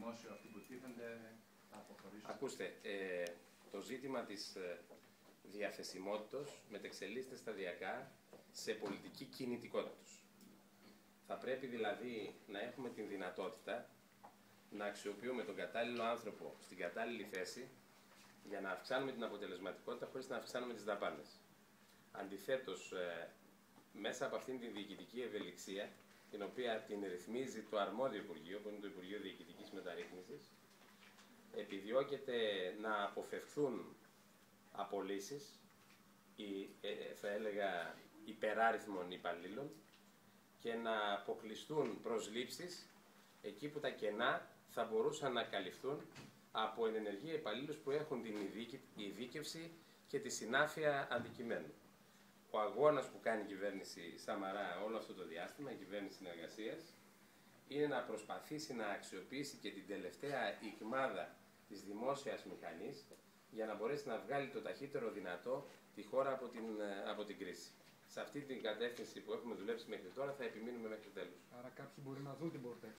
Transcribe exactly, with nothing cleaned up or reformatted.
δημόσιο αυτοί που τίθενται θα αποχωρήσουν? Ακούστε, ε, το ζήτημα της ε, διαθεσιμότητας μετεξελίσσεται σταδιακά σε πολιτική κινητικότητα. Θα πρέπει δηλαδή να έχουμε την δυνατότητα να αξιοποιούμε τον κατάλληλο άνθρωπο στην κατάλληλη θέση για να αυξάνουμε την αποτελεσματικότητα χωρίς να αυξάνουμε τις δαπάνες. Αντιθέτως, ε, μέσα από αυτήν την διοικητική ευελιξία, την οποία την ρυθμίζει το αρμόδιο Υπουργείο, που είναι το Υπουργείο Διοικητικής Μεταρρύθμισης, επιδιώκεται να αποφευχθούν απολύσεις ή, ε, θα έλεγα, υπεράριθμων υπαλλήλων και να αποκλειστούν προσλήψεις εκεί που τα κενά θα μπορούσαν να καλυφθούν από ενεργεία υπαλλήλους που έχουν την ειδίκευση και τη συνάφεια αντικειμένου. Ο αγώνας που κάνει η κυβέρνηση Σαμαρά όλο αυτό το διάστημα, η κυβέρνηση συνεργασίας, είναι να προσπαθήσει να αξιοποιήσει και την τελευταία ικμάδα της δημόσιας μηχανής για να μπορέσει να βγάλει το ταχύτερο δυνατό τη χώρα από την, από την κρίση. Σε αυτή την κατεύθυνση που έχουμε δουλέψει μέχρι τώρα θα επιμείνουμε μέχρι τέλους. Άρα κάποιοι μπορεί να δουν την πόρτα.